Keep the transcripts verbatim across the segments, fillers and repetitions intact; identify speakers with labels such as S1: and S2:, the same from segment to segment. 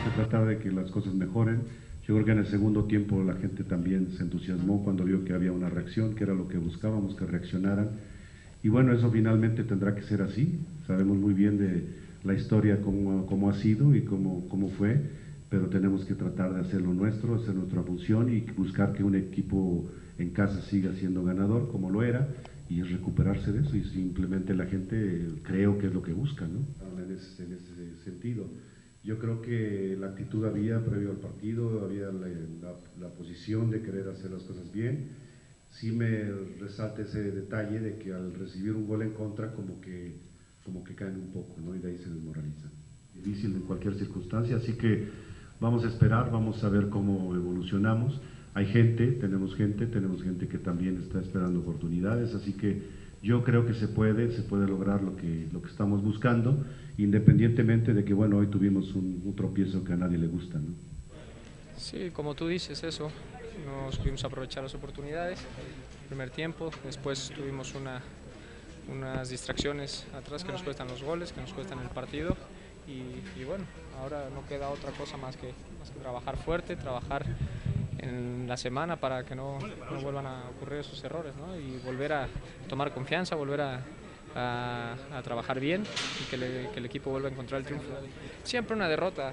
S1: que tratar de que las cosas mejoren. Yo creo que en el segundo tiempo la gente también se entusiasmó cuando vio que había una reacción, que era lo que buscábamos, que reaccionaran. Y bueno, eso finalmente tendrá que ser así. Sabemos muy bien de la historia, cómo, cómo ha sido y cómo, cómo fue, pero tenemos que tratar de hacer lo nuestro, hacer nuestra función y buscar que un equipo en casa siga siendo ganador como lo era y recuperarse de eso, y simplemente la gente creo que es lo que busca, ¿no? En ese, en ese sentido. Yo creo que la actitud había previo al partido, había la, la, la posición de querer hacer las cosas bien. Sí me resalta ese detalle de que al recibir un gol en contra como que, como que caen un poco, ¿no? Y de ahí se desmoralizan. Difícil en cualquier circunstancia, así que vamos a esperar, vamos a ver cómo evolucionamos. Hay gente, tenemos gente, tenemos gente que también está esperando oportunidades, así que yo creo que se puede, se puede lograr lo que, lo que estamos buscando, independientemente de que, bueno, hoy tuvimos un, un tropiezo que a nadie le gusta, ¿no?
S2: Sí, como tú dices, eso, no supimos aprovechar las oportunidades, primer tiempo, después tuvimos una, unas distracciones atrás que nos cuestan los goles, que nos cuestan el partido, y, y bueno, ahora no queda otra cosa más que, más que trabajar fuerte, trabajar en la semana para que no, no vuelvan a ocurrir esos errores, ¿no? Y volver a tomar confianza, volver a, a, a trabajar bien y que, le, que el equipo vuelva a encontrar el triunfo. Siempre una derrota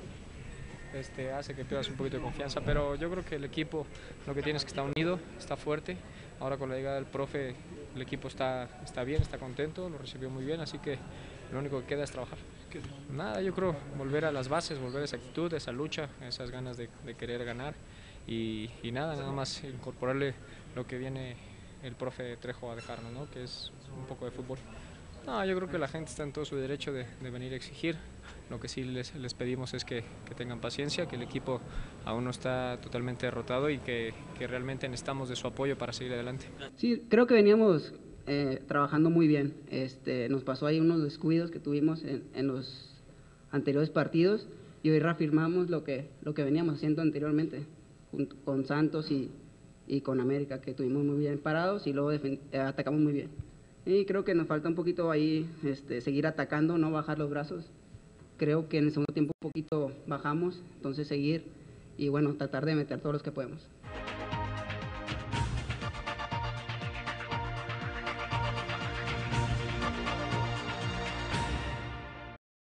S2: este, hace que pierdas un poquito de confianza, pero yo creo que el equipo lo que tiene es que está unido, está fuerte. Ahora con la llegada del profe el equipo está, está bien, está contento, lo recibió muy bien, así que lo único que queda es trabajar. Nada, yo creo volver a las bases, volver a esa actitud, esa lucha, esas ganas de, de querer ganar y, y nada, nada más incorporarle lo que viene el profe Trejo a dejarnos, ¿no? Que es un poco de fútbol. No, yo creo que la gente está en todo su derecho de, de venir a exigir. Lo que sí les, les pedimos es que, que tengan paciencia, que el equipo aún no está totalmente derrotado y que, que realmente necesitamos de su apoyo para seguir adelante.
S3: Sí, creo que veníamos eh, trabajando muy bien. Este, nos pasó ahí unos descuidos que tuvimos en, en los anteriores partidos y hoy reafirmamos lo que, lo que veníamos haciendo anteriormente junto con Santos y, y con América, que estuvimos muy bien parados y luego atacamos muy bien. Y creo que nos falta un poquito ahí este, seguir atacando, no bajar los brazos. Creo que en el segundo tiempo un poquito bajamos, entonces seguir y bueno, tratar de meter todos los que podemos.